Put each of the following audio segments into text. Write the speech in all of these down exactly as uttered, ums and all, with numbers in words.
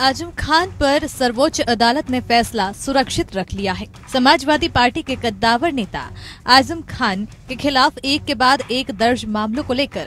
आजम खान पर सर्वोच्च अदालत ने फैसला सुरक्षित रख लिया है। समाजवादी पार्टी के कद्दावर नेता आजम खान के खिलाफ एक के बाद एक दर्ज मामलों को लेकर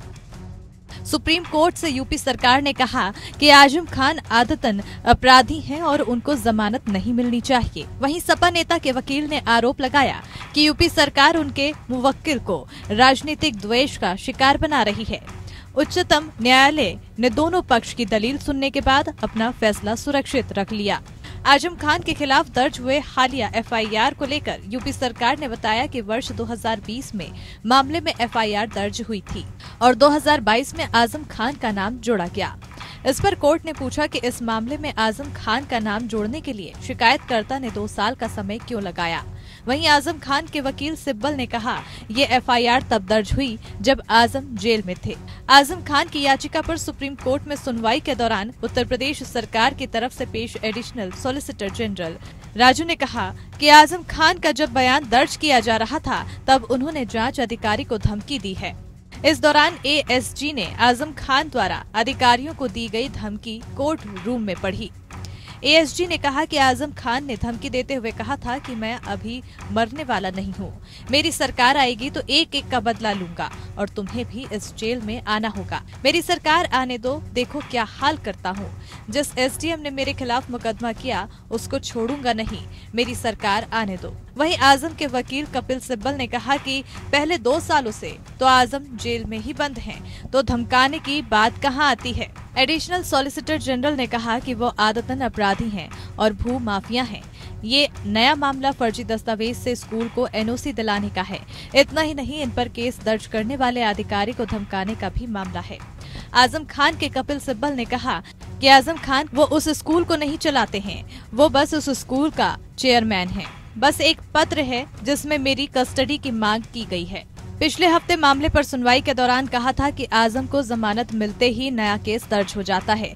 सुप्रीम कोर्ट से यूपी सरकार ने कहा कि आजम खान आदतन अपराधी हैं और उनको जमानत नहीं मिलनी चाहिए। वहीं सपा नेता के वकील ने आरोप लगाया कि यूपी सरकार उनके मुवक्किल को राजनीतिक द्वेष का शिकार बना रही है। उच्चतम न्यायालय ने दोनों पक्ष की दलील सुनने के बाद अपना फैसला सुरक्षित रख लिया। आजम खान के खिलाफ दर्ज हुए हालिया एफ आई आर को लेकर यूपी सरकार ने बताया कि वर्ष दो हज़ार बीस में मामले में एफ आई आर दर्ज हुई थी और दो हज़ार बाईस में आजम खान का नाम जोड़ा गया। इस पर कोर्ट ने पूछा कि इस मामले में आजम खान का नाम जोड़ने के लिए शिकायतकर्ता ने दो साल का समय क्यों लगाया। वहीं आजम खान के वकील सिब्बल ने कहा, ये एफ आई आर तब दर्ज हुई जब आजम जेल में थे। आजम खान की याचिका पर सुप्रीम कोर्ट में सुनवाई के दौरान उत्तर प्रदेश सरकार की तरफ से पेश एडिशनल सॉलिसिटर जनरल राजू ने कहा कि आजम खान का जब बयान दर्ज किया जा रहा था तब उन्होंने जांच अधिकारी को धमकी दी है। इस दौरान ए एस जी ने आजम खान द्वारा अधिकारियों को दी गई धमकी कोर्ट रूम में पढ़ी। ए एस जी ने कहा कि आजम खान ने धमकी देते हुए कहा था कि मैं अभी मरने वाला नहीं हूँ, मेरी सरकार आएगी तो एक एक का बदला लूंगा और तुम्हें भी इस जेल में आना होगा। मेरी सरकार आने दो, देखो क्या हाल करता हूँ। जिस एस डी एम ने मेरे खिलाफ मुकदमा किया उसको छोड़ूंगा नहीं, मेरी सरकार आने दो। वहीं आजम के वकील कपिल सिब्बल ने कहा कि पहले दो सालों से तो आजम जेल में ही बंद हैं, तो धमकाने की बात कहां आती है। एडिशनल सॉलिसिटर जनरल ने कहा कि वो आदतन अपराधी हैं और भू माफिया हैं। ये नया मामला फर्जी दस्तावेज से स्कूल को एन ओ सी दिलाने का है। इतना ही नहीं, इन पर केस दर्ज करने वाले अधिकारी को धमकाने का भी मामला है। आजम खान के कपिल सिब्बल ने कहा कि आजम खान वो उस स्कूल को नहीं चलाते हैं, वो बस उस स्कूल का चेयरमैन है। बस एक पत्र है जिसमें मेरी कस्टडी की मांग की गई है। पिछले हफ्ते मामले पर सुनवाई के दौरान कहा था कि आजम को जमानत मिलते ही नया केस दर्ज हो जाता है।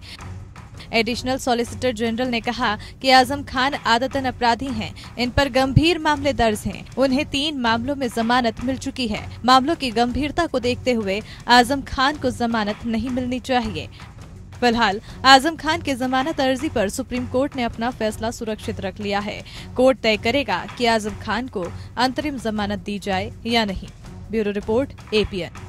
एडिशनल सॉलिसिटर जनरल ने कहा कि आजम खान आदतन अपराधी हैं, इन पर गंभीर मामले दर्ज हैं। उन्हें तीन मामलों में जमानत मिल चुकी है। मामलों की गंभीरता को देखते हुए आजम खान को जमानत नहीं मिलनी चाहिए। फिलहाल आजम खान की जमानत अर्जी पर सुप्रीम कोर्ट ने अपना फैसला सुरक्षित रख लिया है। कोर्ट तय करेगा कि आजम खान को अंतरिम जमानत दी जाए या नहीं। Bureau report A P N.